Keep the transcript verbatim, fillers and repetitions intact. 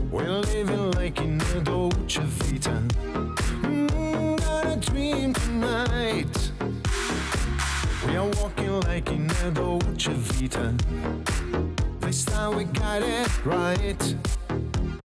We're living like in a Dolce Vita. Mm, got a dream tonight. We are walking like in a Dolce Vita. This time we got it right.